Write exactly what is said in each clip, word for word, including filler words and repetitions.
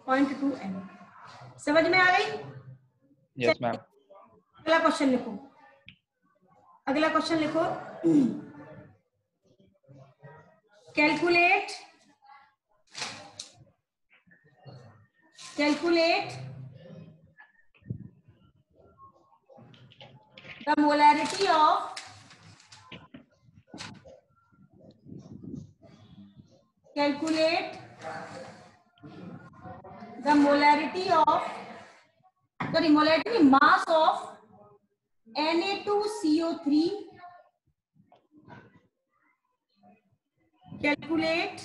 Point two N. समझ में आ गई? Yes ma'am. अगला क्वेश्चन लिखो, अगला क्वेश्चन लिखो। Calculate calculate the molarity of calculate the molarity of sorry molarity mass of N A two C O three. Calculate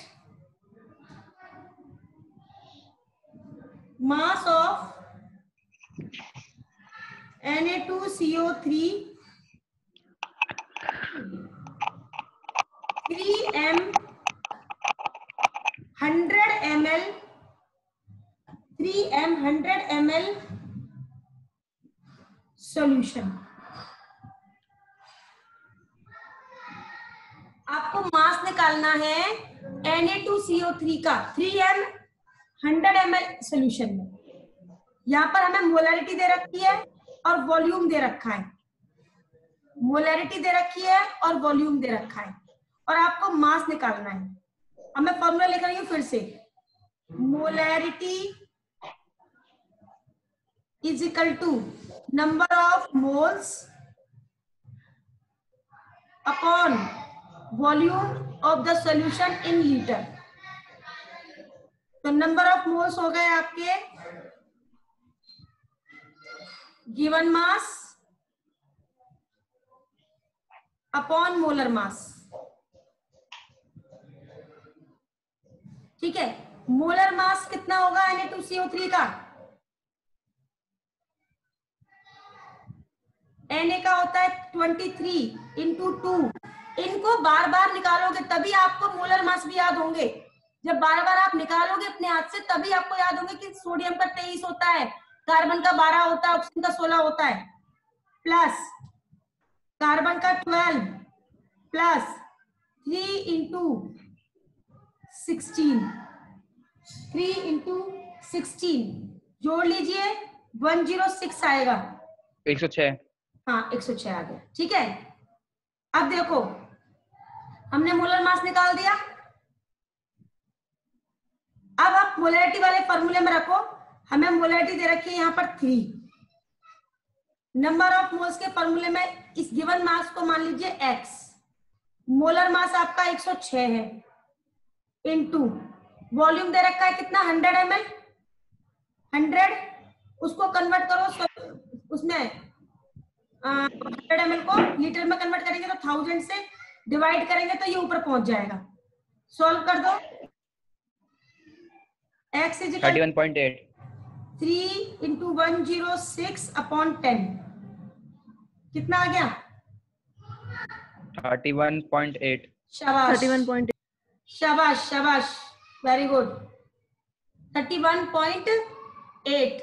mass of N A two C O three three m one hundred milliliters three m one hundred milliliters solution. आपको mass निकालना है N A two C O three का three M one hundred milliliters solution में। यहां पर हमें molarity दे रखी है और वॉल्यूम दे रखा है, मोलैरिटी दे रखी है और वॉल्यूम दे रखा है, और आपको मास निकालना है। अब मैं फॉर्मूला लिख रही हूं फिर से, molarity is equal to number of moles upon volume of the solution in litre. तो नंबर ऑफ मोल्स हो गए आपके given mass upon molar mass. ठीक है, मोलर मास कितना होगा N A two C O three का? Na का होता है तेईस इंटू टू। इनको बार बार निकालोगे तभी आपको मोलर मास भी याद होंगे। जब बार बार आप निकालोगे अपने हाथ से तभी आपको याद होंगे कि सोडियम का तेईस होता है, कार्बन का बारह होता है, ऑक्सीजन का सोलह होता है, प्लस कार्बन का twelve plus three into sixteen three into sixteen जोड़ लीजिए वन जीरो सिक्स आएगा। एक सौ छह। हाँ एक सौ छह आ गया। ठीक है, अब देखो हमने मोलर मास निकाल दिया। अब आप मोलैरिटी वाले फॉर्मूले में रखो, हमें मोलैरिटी दे रखी है यहाँ पर थ्री। नंबर ऑफ मोल्स के फॉर्मूले में इस गिवन मास को मान लीजिए एक्स, मोलर मास आपका एक सौ छह है, इनटू वॉल्यूम दे रखा है कितना हंड्रेड एम एल हंड्रेड, उसको कन्वर्ट करो उसमें हंड्रेड एम एल को लीटर में कन्वर्ट करेंगे तो थाउजेंड से डिवाइड करेंगे तो ये ऊपर पहुंच जाएगा। सॉल्व कर दो। x इज इक्वल इकतीस पॉइंट आठ three into one zero six upon ten कितना आ गया? इकतीस पॉइंट आठ। शाबाश शाबाश शाबाश, very good. Thirty one point eight.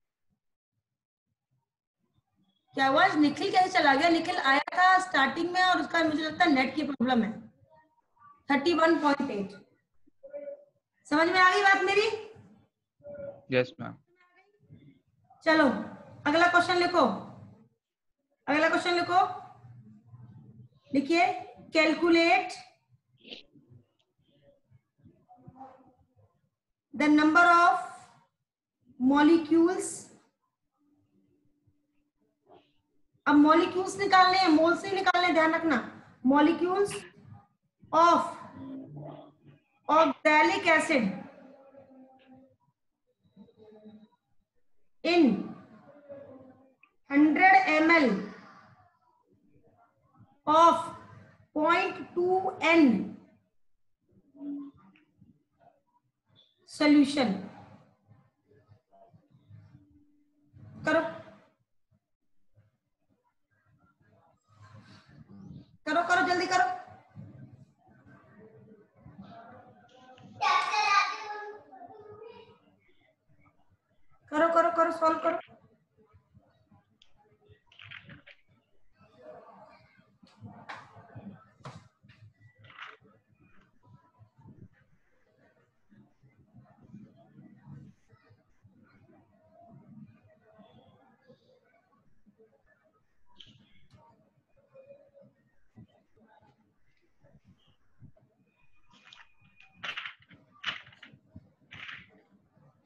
क्या हुआ? निखिल कैसे चला गया? निखिल आया था स्टार्टिंग में और उसका मुझे लगता है नेट की प्रॉब्लम है। Thirty one point eight. समझ में आ गई बात मेरी? Yes ma'am. चलो अगला क्वेश्चन लिखो, अगला क्वेश्चन लिखो, लिखिए calculate the number of molecules. अब मॉलिक्यूल्स निकालने हैं, मोल्स नहीं निकालने, ध्यान रखना। Molecules of oxalic acid in hundred m l of point two N solution. करो करो करो जल्दी करो। करो करो करो सॉल्व करो।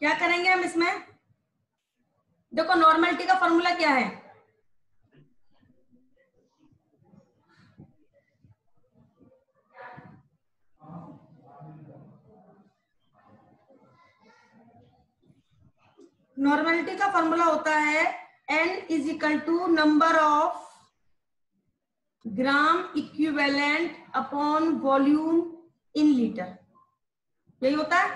क्या करेंगे हम इसमें? देखो नॉर्मलिटी का फॉर्मूला क्या है? नॉर्मलिटी का फॉर्मूला होता है n is equal to number of gram equivalent upon volume in litre, यही होता है।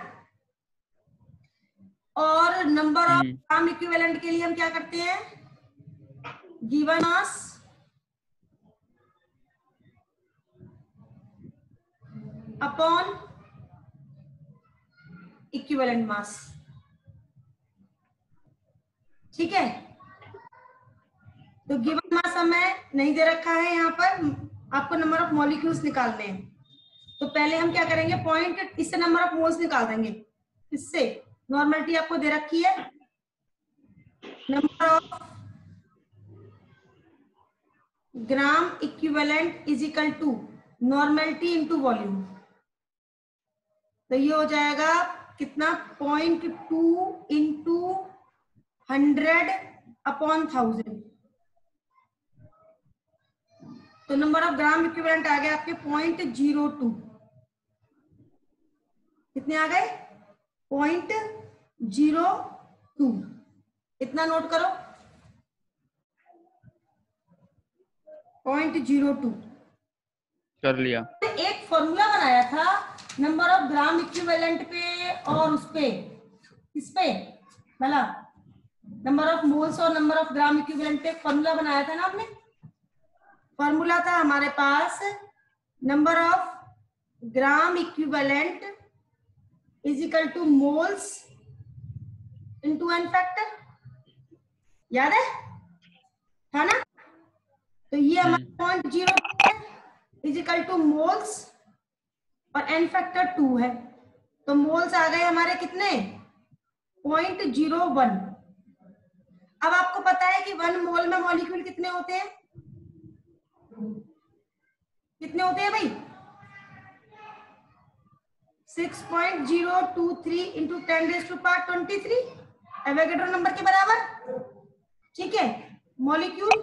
और नंबर ऑफ ग्राम इक्विवेलेंट के लिए हम क्या करते हैं? Given mass upon equivalent mass, ठीक है। तो गिवन मास हमें नहीं दे रखा है, यहाँ पर आपको नंबर ऑफ मॉलिक्यूल्स निकालने हैं। तो पहले हम क्या करेंगे, पॉइंट इससे नंबर ऑफ मोल्स निकाल देंगे। इससे नॉर्मलिटी आपको दे रखी है, number of gram equivalent is equal to normality into volume. तो ये हो जाएगा कितना, point two into hundred upon thousand. तो नंबर ऑफ ग्राम इक्विवेलेंट आ गया आपके पॉइंट जीरो टू। कितने आ गए? Point zero two. इतना नोट करो, पॉइंट जीरो टू कर लिया। एक फॉर्मूला बनाया था नंबर ऑफ ग्राम इक्विवेलेंट पे और उस पे, इस पे भला नंबर ऑफ मोल्स और नंबर ऑफ ग्राम इक्विवेलेंट पे फॉर्मूला बनाया था ना आपने। फॉर्मूला था हमारे पास number of gram equivalent is equal to moles into N factor, याद है था ना। तो ये हमारा point zero is equal to moles और एन फैक्टर टू है। तो मोल्स आ गए हमारे कितने, पॉइंट जीरो वन। अब आपको पता है कि वन मोल में मॉलिक्यूल कितने होते हैं, कितने होते हैं भाई? Six point zero two three into ten raise to power twenty three Avogadro number के बराबर, ठीक है। मॉलिक्यूल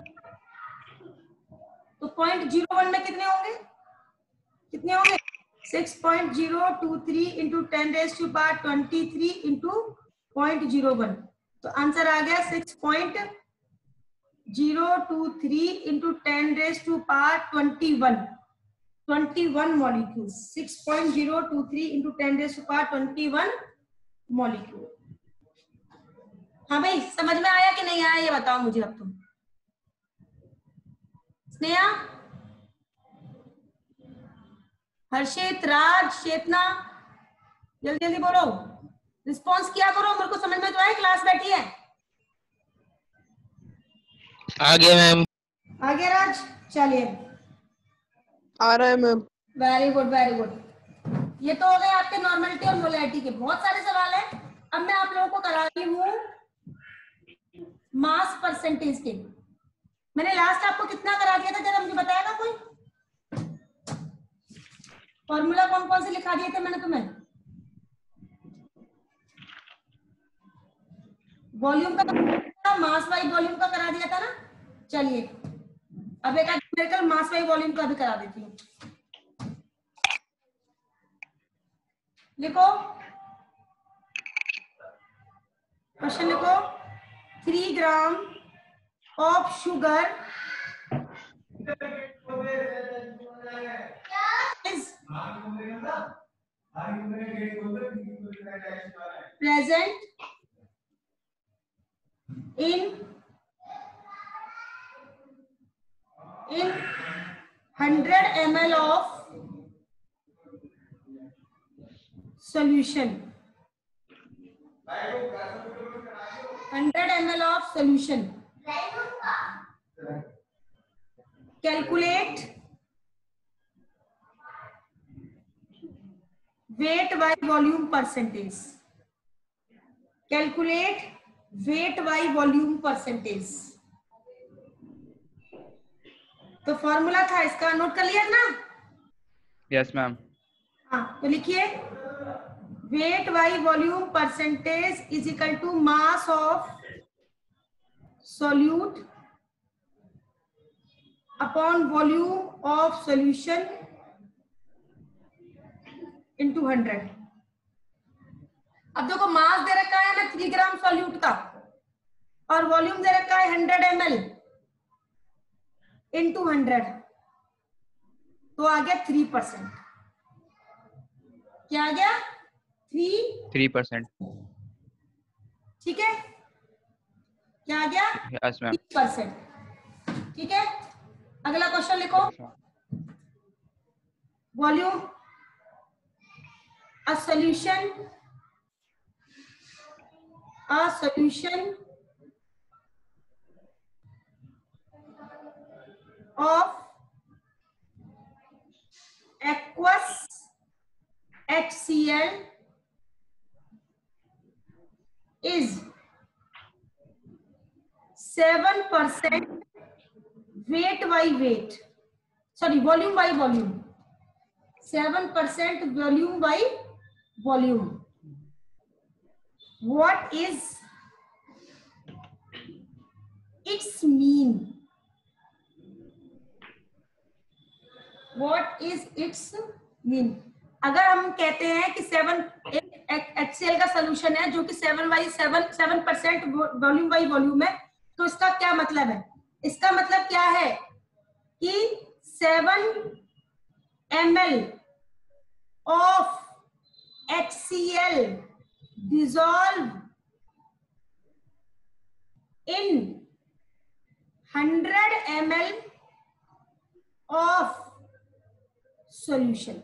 तो पॉइंट जीरो वन में कितने होंगे, कितने होंगे? Six point zero two three into ten raise to power twenty three into point zero one. तो आंसर आ गया six point zero two three into ten raise to power twenty one, twenty one molecules. Six point zero two three into ten raise to power twenty one molecule. हाँ भाई, समझ में आया कि नहीं आया ये बताओ मुझे अब तुम। स्नेहा, हर्षित, राज, चेतना, जल्दी जल्दी बोलो, रिस्पॉन्स किया करो, मेरे को समझ में तो आया, क्लास बैठी है। आ गया मैम। आ गया राज, चलिए आ रहा है ma'am. Very good very good. ये तो हो गए आपके नॉर्मलिटी और मोलैरिटी के बहुत सारे सवाल हैं। अब मैं आप लोगों को करा रही हूँ मास परसेंटेज के। मैंने लास्ट आपको कितना करा दिया था, जरा मुझे बताएगा कोई? फॉर्मूला कौन कौन से लिखा दिए थे मैंने तुम्हें? वॉल्यूम का, मास वाइज वॉल्यूम का करा दिया था ना। चलिए अब एक न्यूमेरिकल मास वाइज वॉल्यूम का भी करा देती हूँ। लिखो क्वेश्चन, लिखो three gram of sugar is present in in one hundred milliliters of solution. one hundred milliliters of solution. Calculate weight by volume percentage. Calculate weight by volume percentage. तो formula था इसका, नोट कर लिया ना? Yes ma'am. हाँ तो लिखिए weight by volume percentage is equal to mass of solute upon volume of solution into hundred. अब देखो मास दे रखा है ना थ्री ग्राम सॉल्यूट का और वॉल्यूम दे रखा है hundred m l into hundred, तो आ गया थ्री परसेंट। क्या आ गया? Three three percent. ठीक है, क्या आ गया? Yes ma'am. Three percent. ठीक है, अगला क्वेश्चन लिखो। Volume a solution a solution of aqueous H C l is seven percent weight by weight, sorry volume by volume, seven percent volume by volume. What is its mean? What is its mean? अगर हम कहते हैं कि seven H C L का solution है जो कि seven by seven seven percent volume by volume है, तो इसका क्या मतलब है? इसका मतलब क्या है कि seven m l of H C L dissolve in hundred m l of solution.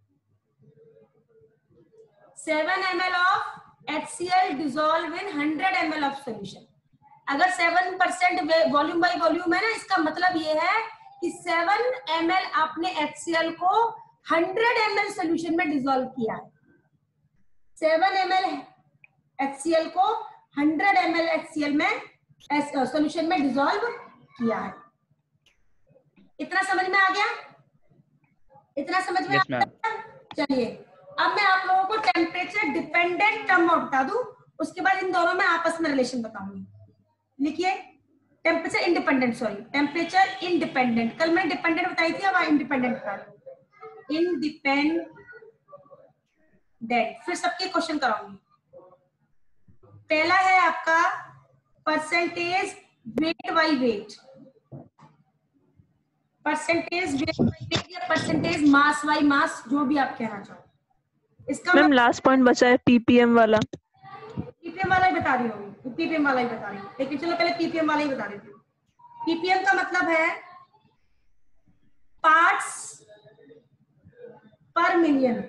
Seven m l of H C L dissolve in hundred m l of solution. अगर seven percent volume by volume है ना, इसका मतलब ये है कि seven m l आपने H C L को हंड्रेड एम एल सोल्यूशन में डिसॉल्व किया है। Seven m l H C L को hundred m l H C L में सोल्यूशन में डिसॉल्व किया है। इतना समझ में आ गया? इतना समझ में yes, आ गया? चलिए अब मैं आप लोगों को टेम्परेचर डिपेंडेंट टर्म बता दूं, उसके बाद इन दोनों में आपस में रिलेशन बताऊंगी। लिखिए temperature independent, sorry temperature independent. कल मैंने डिपेंडेंट बताई थी, अब इंडिपेंडेंट बता रही। इंडिपेंडेंट, फिर सबके क्वेश्चन कराऊंगी। पहला है आपका percentage weight by weight, percentage weight by weight या परसेंटेज मास बाई मास, जो भी आप कहना चाहो। इसका मैम लास्ट पॉइंट बचा है पीपीएम वाला। पीपीएम वाला ही बता रही हूँ, पीपीएम वाला ही बता रही हूँ, लेकिन चलो पहले पीपीएम वाला ही बता देती हूँ। पीपीएम का मतलब है पार्ट्स पर मिलियन,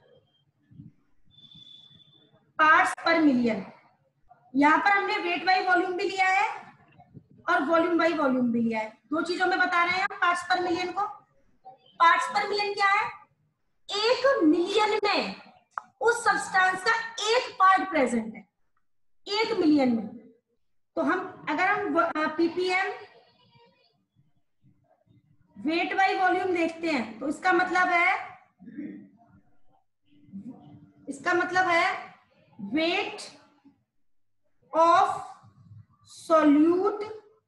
पार्ट्स पर मिलियन। यहाँ पर हमने वेट बाई वॉल्यूम भी लिया है और वॉल्यूम बाई वॉल्यूम भी लिया है, दो चीजों में बता रहे हैं हम पार्ट्स पर मिलियन को। पार्ट्स पर मिलियन क्या है? एक मिलियन में उस सब्सटेंस का एक पार्ट प्रेजेंट है, एक मिलियन में। तो हम अगर हम पीपीएम वेट बाई वॉल्यूम देखते हैं तो इसका मतलब है, इसका मतलब है weight of solute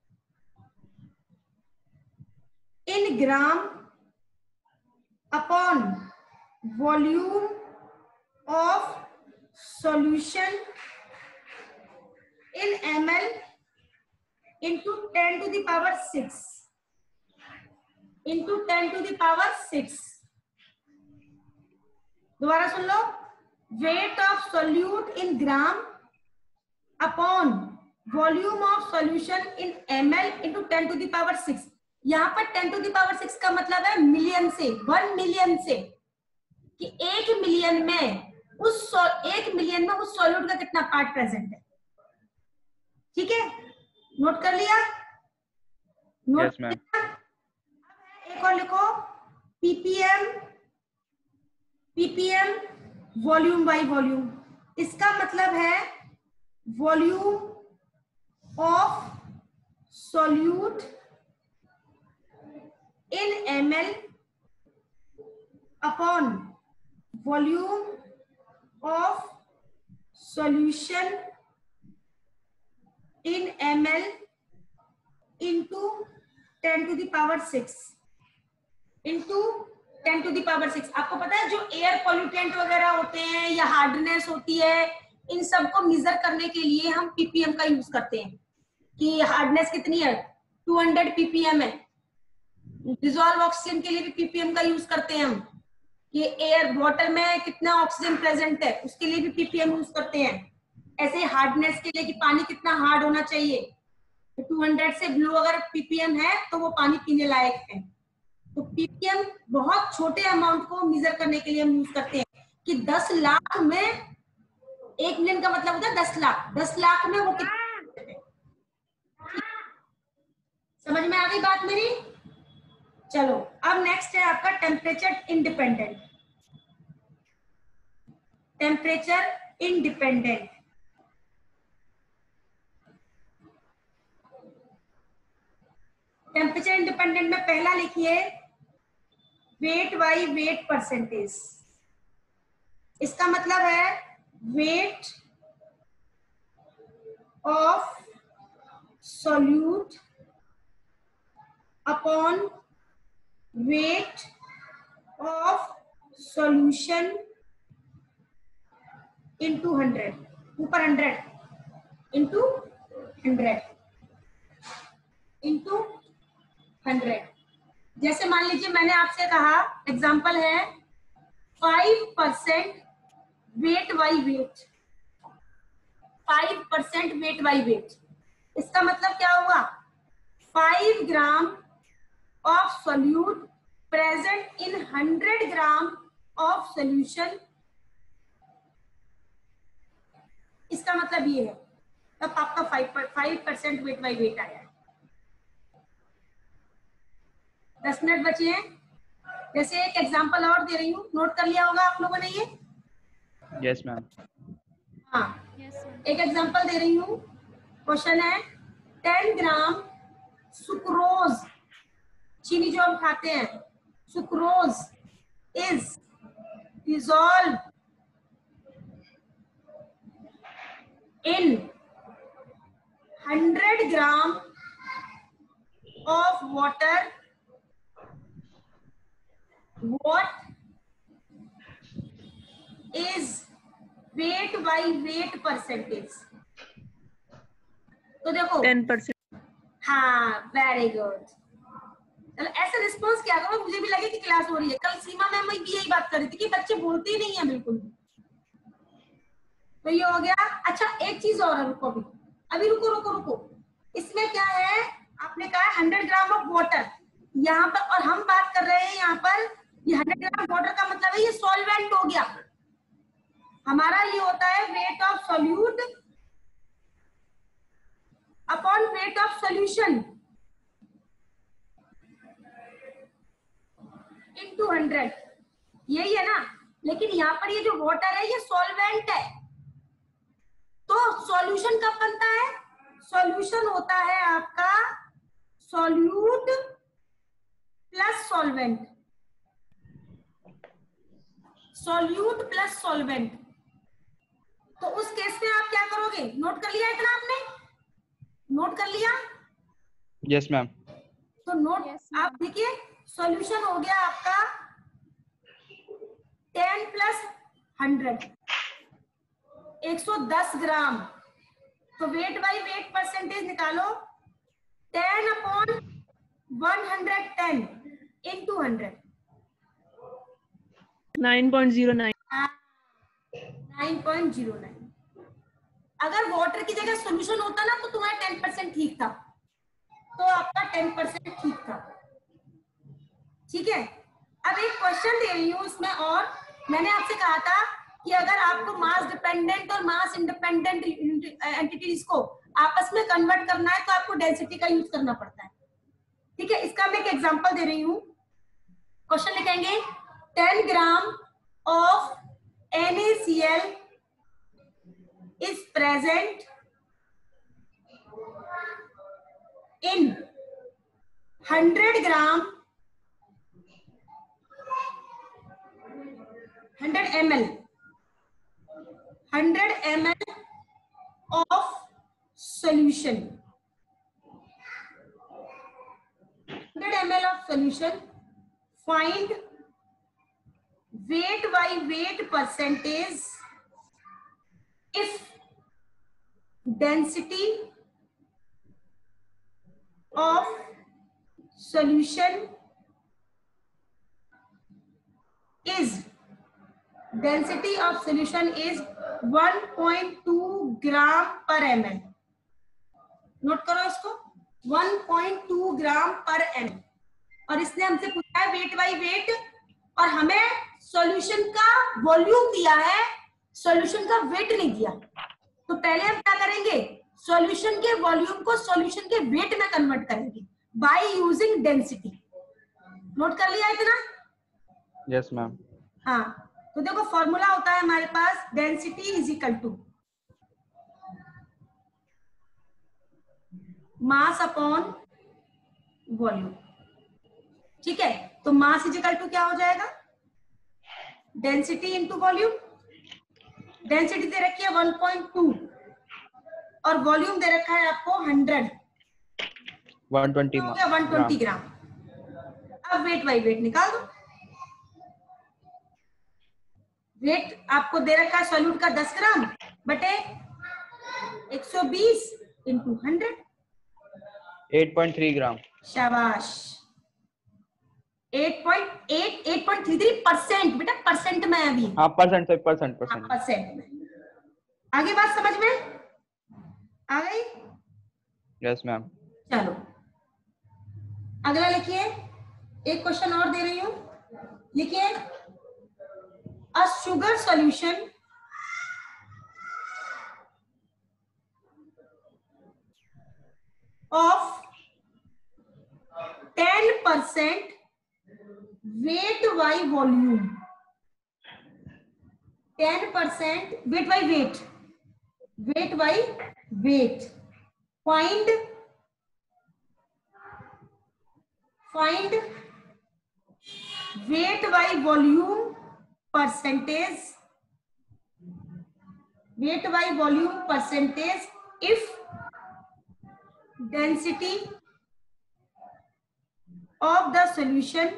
in gram upon volume of solution in m l into ten to the power six, into ten to the power six. दोबारा सुन लो, weight of solute in gram upon volume of solution in m l into ten to the power six. यहाँ पर ten to the power six का मतलब है million से, one million से, कि एक मिलियन में उस एक मिलियन में उस सॉल्यूट का कितना पार्ट प्रेजेंट है। ठीक है, नोट कर लिया? Note yes, ma'am. एक और लिखो, ppm ppm volume by volume. इसका मतलब है volume of solute in m l upon volume of solution in ml into ten to the power six into ten to the power six. आपको पता है जो एयर पॉल्यूटेंट वगैरह होते हैं या हार्डनेस होती है, इन सबको मेजर करने के लिए हम पीपीएम का यूज करते हैं कि हार्डनेस कितनी है, टू हंड्रेड पीपीएम है। डिसॉल्व ऑक्सीजन के लिए भी पीपीएम का यूज करते हैं हम कि एयर वाटर में कितना ऑक्सीजन प्रेजेंट है, उसके लिए भी पीपीएम यूज करते हैं। ऐसे हार्डनेस के लिए कि पानी कितना हार्ड होना चाहिए, तो टू हंड्रेड से ब्लू अगर पीपीएम है तो वो पानी पीने लायक है। तो पीपीएम बहुत छोटे अमाउंट को मेजर करने के लिए हम यूज करते हैं कि दस लाख में एक मिलियन का मतलब होता है दस लाख, दस लाख में वो कितना। समझ में आ गई बात मेरी? चलो अब नेक्स्ट है आपका temperature independent. Temperature independent temperature independent में पहला लिखिए वेट बाई वेट परसेंटेज। इसका मतलब है weight of solute upon weight of solution into hundred, ऊपर hundred into hundred into hundred. जैसे मान लीजिए मैंने आपसे कहा, एग्जांपल है five percent weight by weight, five percent weight by weight. इसका मतलब क्या हुआ, five gram of solute present in hundred gram of solution. इसका मतलब ये है, तब आपका five five percent weight by weight आया है। दस मिनट बचे हैं। जैसे एक एग्जांपल और दे रही हूँ, नोट कर लिया होगा आप लोगों ने ये? Yes ma'am. हाँ, एक एग्जांपल दे रही हूँ। क्वेश्चन है टेन ग्राम सुक्रोज, चीनी जो हम खाते हैं, sucrose is dissolve in hundred gram of water. What is weight by weight percentage? तो देखो टेन परसेंट। हाँ, वेरी गुड। चलो ऐसे रिस्पॉन्स क्या करो, मुझे भी लगे कि क्लास हो रही है। कल सीमा मैम भी यही बात कर रही थी कि बच्चे बोलते ही नहीं है बिल्कुल। तो ये हो गया। अच्छा एक चीज और है, रुको अभी अभी रुको रुको रुको इसमें क्या है, आपने कहा हंड्रेड ग्राम ऑफ वाटर यहाँ पर, और हम बात कर रहे हैं यहाँ पर ये हंड्रेड ग्राम वाटर का मतलब है ये सॉल्वेंट हो गया। हमारा ये होता है weight of solute upon weight of solution into hundred, यही है ना। लेकिन यहाँ पर ये जो वाटर है ये सॉल्वेंट है, तो सॉल्यूशन कब बनता है, सॉल्यूशन होता है आपका solute plus solvent, solute plus solvent. तो उस केस में आप क्या करोगे, नोट कर लिया इतना आपने, नोट कर लिया? Yes ma'am. तो नोट yes, आप देखिए सॉल्यूशन हो गया आपका टेन प्लस हंड्रेड, एक सौ दस ग्राम। तो वेट बाई वेट परसेंटेज निकालो, ten upon one hundred ten into hundred, nine point zero nine. Nine point zero nine. अगर वाटर की जगह सॉल्यूशन होता ना तो तुम्हारा टेन परसेंट ठीक था, तो आपका टेन परसेंट ठीक था। ठीक है, अब एक क्वेश्चन दे रही हूँ इसमें, और मैंने आपसे कहा था कि अगर आपको मास डिपेंडेंट और मास इंडिपेंडेंट एंटिटीज को आपस में कन्वर्ट करना है तो आपको डेंसिटी का यूज करना पड़ता है। ठीक है, इसका मैं एक एग्जांपल दे रही हूँ। क्वेश्चन लिखेंगे ten gram of NaCl is present in hundred gram hundred ml hundred m l of solution, hundred m l of solution, find weight by weight percentage if density of solution is density of solution is one point two gram per ml. Note करो इसको, one point two ग्राम पर ml। और इसने हमसे पूछा है wait by wait, और हमें सॉल्यूशन का वॉल्यूम दिया है, सॉल्यूशन का वेट नहीं दिया। तो पहले हम क्या करेंगे, सॉल्यूशन के वॉल्यूम को सॉल्यूशन के वेट में कन्वर्ट करेंगे बाय यूजिंग डेंसिटी। नोट कर लिया इतना? Yes ma'am. हाँ, तो देखो फॉर्मूला होता है हमारे पास, density is equal to mass upon volume. ठीक है, तो मास इज इक्वल टू क्या हो जाएगा, डेंसिटी इंटू वॉल्यूम। डेंसिटी दे रखी है वन पॉइंट टू और वॉल्यूम दे रखा है आपको हंड्रेड, वन ट्वेंटी हो गया वन ट्वेंटी ग्राम। अब वेट बाई वेट निकाल दो। वेट आपको दे रखा है सॉल्यूट का दस ग्राम बटे एक सौ बीस into hundred, eight point three gram. शाबाश, eight point eight, eight point three three percent. बेटा परसेंट में अभी, हाँ परसेंट से परसेंट परसेंट परसेंट में। आगे बात समझ में आ गई? Yes ma'am. चलो अगला लिखिए, एक क्वेश्चन और दे रही हूं, लिखिए a sugar solution of ten percent weight by volume, ten percent weight by weight, weight by weight, find find weight by volume percentage, weight by volume percentage if density of the solution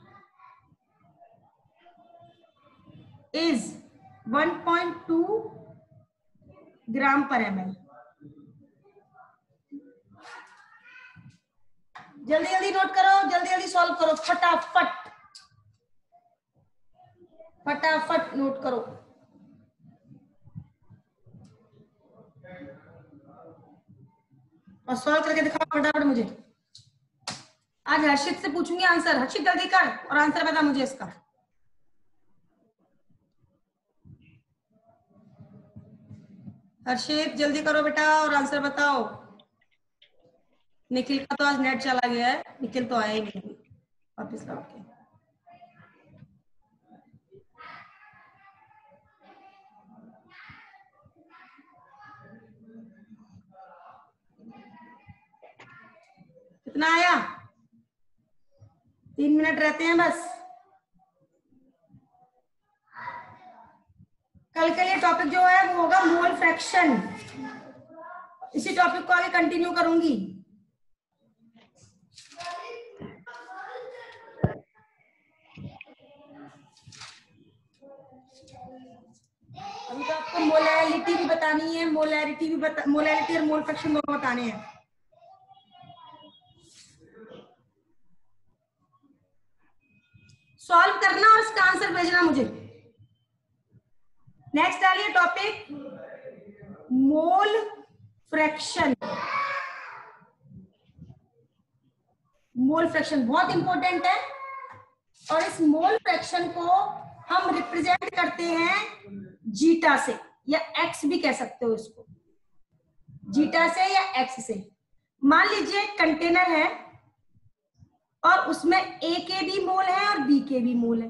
is one point two gram per ml। जल्दी जल्दी note करो, जल्दी जल्दी solve करो, फटाफट फटाफट note करो। और सॉल्व करके दिखाओ फटाफट मुझे। आज हर्षित से पूछूंगी आंसर। हर्षित जल्दी कर और आंसर बता मुझे इसका। हर्षित जल्दी करो बेटा और आंसर बताओ। निखिल का तो आज नेट चला गया है, निखिल तो आया ही नहीं वापिस लौट के। कितना आया? तीन मिनट रहते हैं बस। कल के लिए टॉपिक जो है वो होगा मोल फ्रैक्शन। इसी टॉपिक को आगे कंटिन्यू करूंगी। अभी तो आपको मोलैरिटी भी बतानी है, मोलैरिटी भी बता, मोलैरिटी और मोल फ्रैक्शन दोनों बताने हैं। सॉल्व करना और इसका आंसर भेजना मुझे। नेक्स्ट डालिए topic mole fraction. Mole fraction बहुत इंपॉर्टेंट है और इस मोल फ्रैक्शन को हम रिप्रेजेंट करते हैं जीटा से, या एक्स भी कह सकते हो इसको, जीटा से या एक्स से। मान लीजिए कंटेनर है और उसमें ए के भी मोल है और बी के भी मोल है।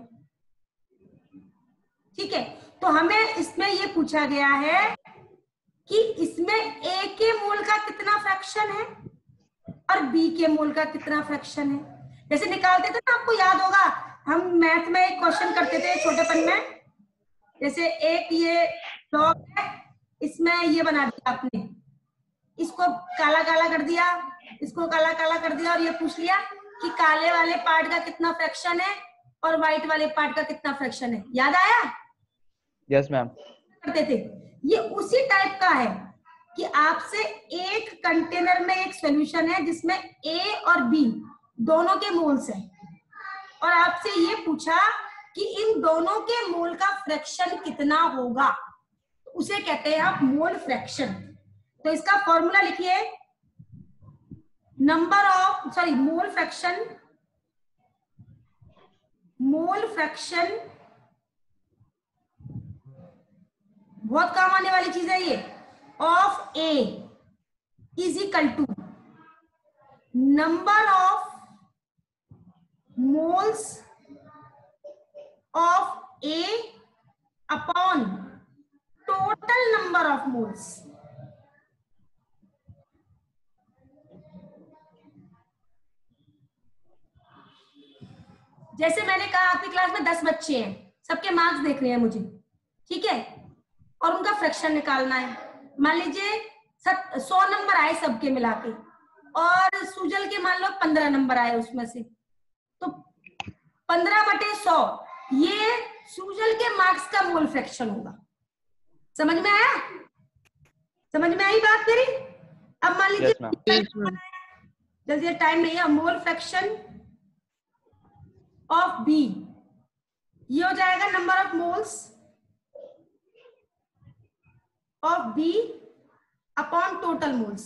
ठीक है, तो हमें इसमें ये पूछा गया है कि इसमें ए के मोल का कितना फ्रैक्शन है और बी के मोल का कितना फ्रैक्शन है। जैसे निकालते थे ना, आपको याद होगा हम मैथ में एक क्वेश्चन करते थे छोटेपन में, जैसे एक ये लॉग है, इसमें ये बना दिया आपने, इसको काला काला कर दिया, इसको काला काला कर दिया और ये पूछ लिया कि काले वाले पार्ट का कितना फ्रैक्शन है और व्हाइट वाले पार्ट का कितना फ्रैक्शन है। याद आया? Yes ma'am. करते थे। ये उसी टाइप का है कि आपसे एक कंटेनर में एक सॉल्यूशन है जिसमें ए और बी दोनों के मोल्स हैं और आपसे ये पूछा कि इन दोनों के मोल का फ्रैक्शन कितना होगा, उसे कहते हैं आप मोल फ्रैक्शन। तो इसका फॉर्मूला लिखिए, number of sorry mole fraction, mole fraction बहुत काम आने वाली चीज है ये, of A is equal to number of moles of A upon total number of moles. जैसे मैंने कहा आपकी क्लास में दस बच्चे हैं, सबके मार्क्स देख रहे हैं मुझे, ठीक है, और उनका फ्रैक्शन निकालना है। मान लीजिए सौ नंबर आए सबके मिला के और सुजल के मान लो पंद्रह नंबर आए उसमें से, तो पंद्रह बटे सौ ये सुजल के मार्क्स का मोल फ्रैक्शन होगा। समझ में आया? समझ में आई बात मेरी? अब मान लीजिए Yes, ma'am. जल्दी, टाइम नहीं है। मोल फ्रैक्शन ऑफ बी ये हो जाएगा number of moles of B upon total moles.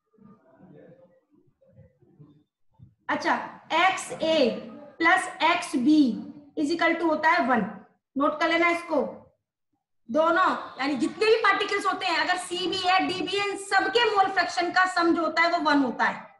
अच्छा, x A plus x B is equal to होता है वन। नोट कर लेना इसको। दोनों यानी जितने भी पार्टिकल्स होते हैं, अगर सी भी है डी भी है, इन सबके मोल फ्रैक्शन का सम जो होता है वो वन होता है।